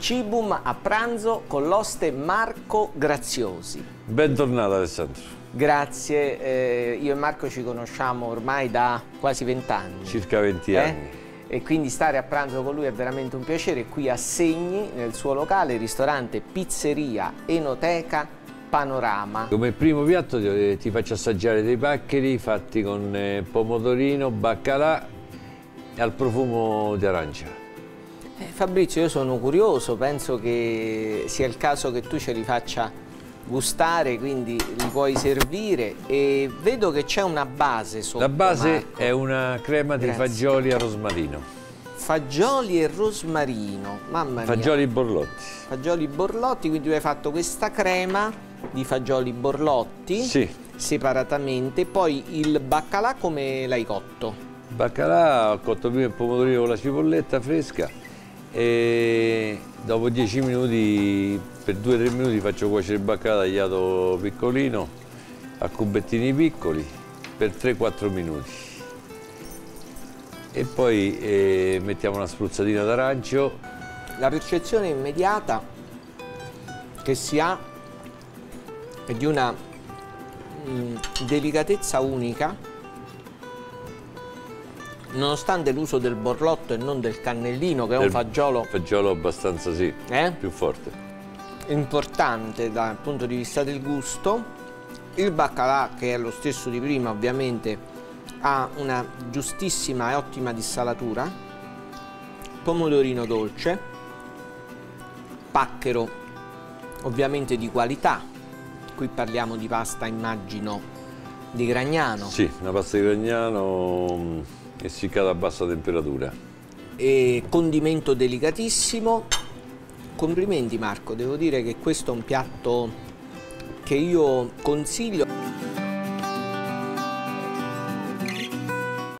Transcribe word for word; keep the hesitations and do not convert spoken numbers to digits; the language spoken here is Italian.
Cibum a pranzo con l'oste Marco Graziosi. Bentornato Alessandro. Grazie, eh, io e Marco ci conosciamo ormai da quasi vent'anni. Circa venti eh? anni. E quindi stare a pranzo con lui è veramente un piacere. Qui a Segni, nel suo locale, ristorante, pizzeria, enoteca, Panorama. Come primo piatto ti, ti faccio assaggiare dei paccheri fatti con eh, pomodorino, baccalà e al profumo di arancia. Eh, Fabrizio, io sono curioso, penso che sia il caso che tu ce li faccia gustare, quindi li puoi servire e vedo che c'è una base sotto. La base Marco. è una crema di Grazie. fagioli a rosmarino. Fagioli e rosmarino, mamma mia. Fagioli borlotti. Fagioli borlotti, quindi tu hai fatto questa crema di fagioli borlotti Sì. separatamente, poi il baccalà come l'hai cotto? Baccalà ho cotto prima il pomodorino con la cipolletta fresca e dopo dieci minuti, per due tre minuti faccio cuocere il baccalà tagliato piccolino a cubettini piccoli per tre quattro minuti e poi eh, mettiamo una spruzzatina d'arancio. La percezione immediata che si ha è di una mh, delicatezza unica, nonostante l'uso del borlotto e non del cannellino, che è un fagiolo, fagiolo abbastanza, sì, eh? più forte. importante dal punto di vista del gusto. Il baccalà, che è lo stesso di prima, ovviamente ha una giustissima e ottima dissalatura, pomodorino dolce, pacchero ovviamente di qualità, qui parliamo di pasta, immagino, di Gragnano. Sì, una pasta di Gragnano essiccata a bassa temperatura. E condimento delicatissimo. Complimenti Marco, devo dire che questo è un piatto che io consiglio.